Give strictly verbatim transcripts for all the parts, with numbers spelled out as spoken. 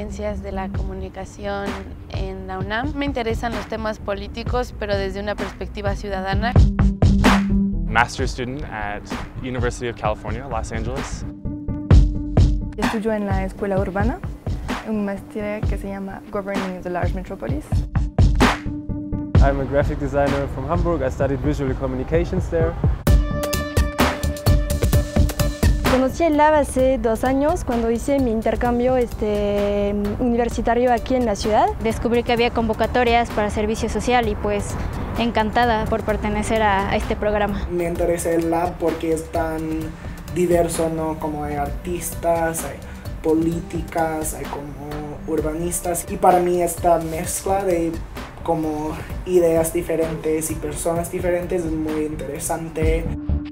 Ciencias de la Comunicación en la UNAM. Me interesan los temas políticos, pero desde una perspectiva ciudadana. Master's student at University of California, Los Angeles. Estudio en la Escuela Urbana, un máster que se llama Governing the Large Metropolis. I'm a graphic designer from Hamburg. I studied visual communications there. Conocí el Lab hace dos años cuando hice mi intercambio este, universitario aquí en la ciudad. Descubrí que había convocatorias para servicio social y pues encantada por pertenecer a, a este programa. Me interesa el Lab porque es tan diverso, ¿no? Como hay artistas, hay políticas, hay como urbanistas, y para mí esta mezcla de como ideas diferentes y personas diferentes es muy interesante.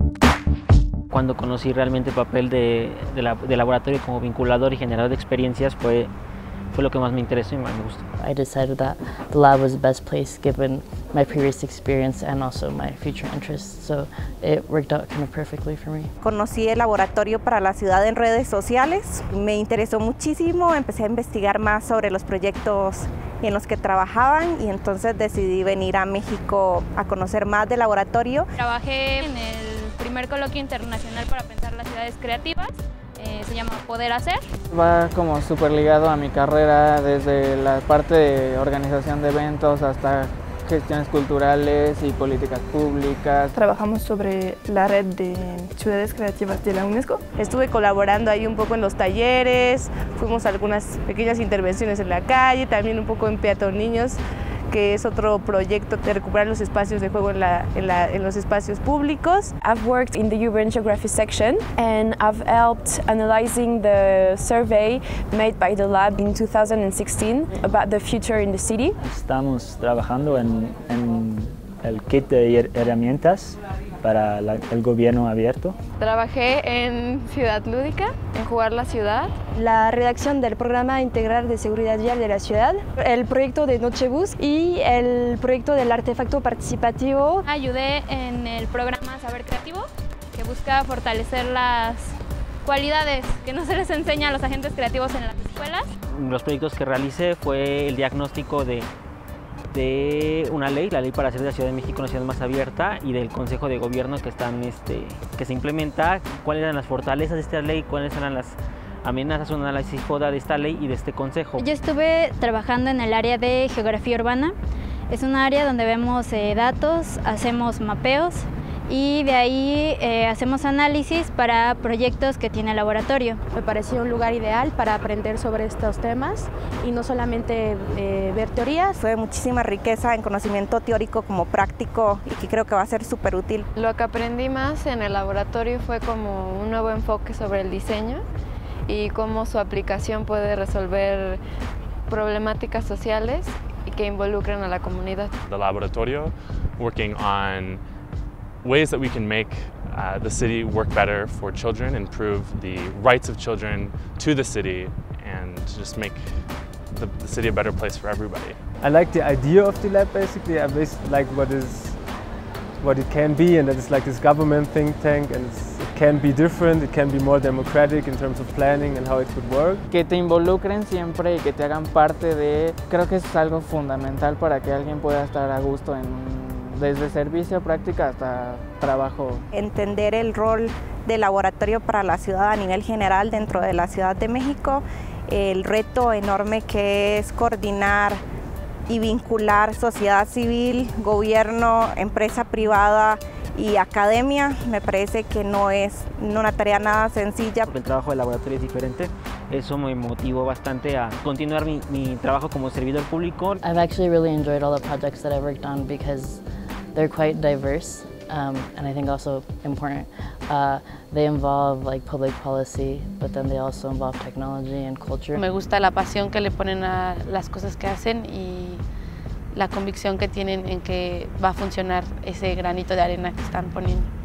Cuando conocí realmente el papel de, de, la, de laboratorio como vinculador y generador de experiencias fue, fue lo que más me interesó y más me gustó. I decided that the lab was the best place given my previous experience and also my future interests, so it worked out kind of perfectly for me. Conocí el laboratorio para la ciudad en redes sociales, me interesó muchísimo, empecé a investigar más sobre los proyectos en los que trabajaban y entonces decidí venir a México a conocer más del laboratorio. Trabajé en el primer coloquio internacional para pensar las ciudades creativas, eh, se llama Poder Hacer. Va como súper ligado a mi carrera, desde la parte de organización de eventos hasta gestiones culturales y políticas públicas. Trabajamos sobre la red de ciudades creativas de la UNESCO. Estuve colaborando ahí un poco en los talleres, fuimos a algunas pequeñas intervenciones en la calle, también un poco en Peatón Niños, que es otro proyecto de recuperar los espacios de juego en, la, en, la, en los espacios públicos. I've worked in the urban geography section and I've helped analyzing the survey made by the lab in two thousand sixteen about the future in the city. Estamos trabajando en, en el kit de herramientas para la, el gobierno abierto. Trabajé en Ciudad Lúdica, en Jugar la Ciudad. La redacción del programa integral de seguridad vial de la ciudad, el proyecto de Nochebus y el proyecto del artefacto participativo. Ayudé en el programa Saber Creativo, que busca fortalecer las cualidades que no se les enseña a los agentes creativos en las escuelas. Los proyectos que realicé fue el diagnóstico de de una ley, la ley para hacer de la Ciudad de México una ciudad más abierta, y del Consejo de Gobierno que, están, este, que se implementa, cuáles eran las fortalezas de esta ley, cuáles eran las amenazas, un análisis FODA de esta ley y de este consejo. Yo estuve trabajando en el área de geografía urbana, es un área donde vemos eh, datos, hacemos mapeos y de ahí eh, hacemos análisis para proyectos que tiene el laboratorio. Me pareció un lugar ideal para aprender sobre estos temas y no solamente eh, ver teorías. Fue muchísima riqueza en conocimiento teórico como práctico y que creo que va a ser súper útil. Lo que aprendí más en el laboratorio fue como un nuevo enfoque sobre el diseño y cómo su aplicación puede resolver problemáticas sociales y que involucran a la comunidad. The laboratorio working on ways that we can make uh, the city work better for children, improve the rights of children to the city, and just make the, the city a better place for everybody. I like the idea of the lab basically. I basically like what is what it can be, and that it's like this government think tank, and it's, it can be different, it can be more democratic in terms of planning and how it could work. Que te involucren siempre y que te hagan parte de, creo que es algo fundamental para que alguien pueda estar a gusto en desde servicio, práctica hasta trabajo. Entender el rol del laboratorio para la ciudad a nivel general dentro de la Ciudad de México, el reto enorme que es coordinar y vincular sociedad civil, gobierno, empresa privada y academia, me parece que no es una tarea nada sencilla. El trabajo del laboratorio es diferente, eso me motivó bastante a continuar mi, mi trabajo como servidor público. I've actually really enjoyed all the projects that I've worked on because they're quite diverse, um, and I think also important. Uh, they involve like public policy, but then they also involve technology and culture. Me gusta la pasión que le ponen a las cosas que hacen y la convicción que tienen en que va a funcionar ese granito de arena que están poniendo.